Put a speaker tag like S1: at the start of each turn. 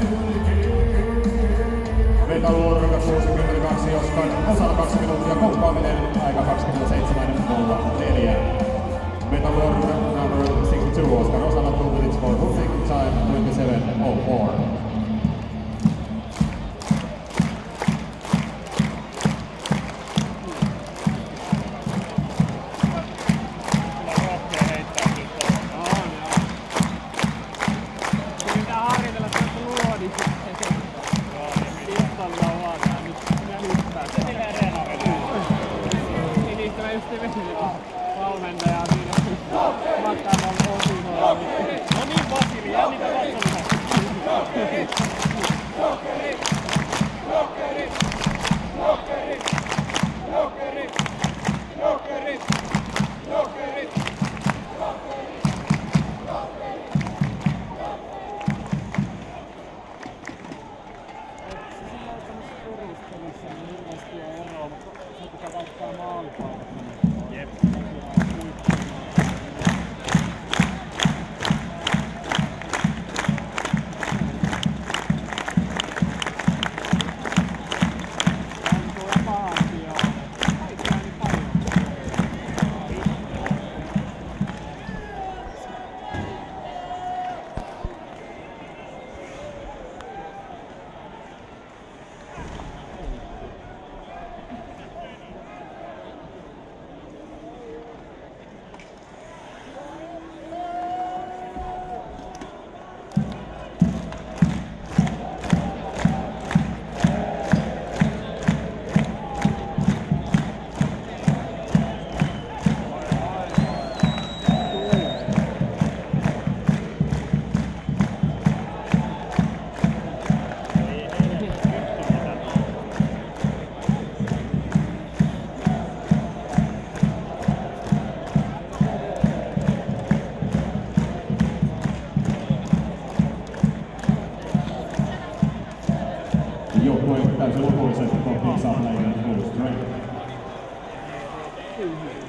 S1: Metalurg 62 Oskar, osalla 2 minuuttia, komppaaminen, aika 27.04. Metalurg number 62 Oskar, osalla 2 minutes for moving, time 27.04.
S2: Valmentaja siinä matkaan on osuudella. No niin Vasili, jännitä
S1: Joukkueen täysin lopullisesti kohti saa näiden full strength.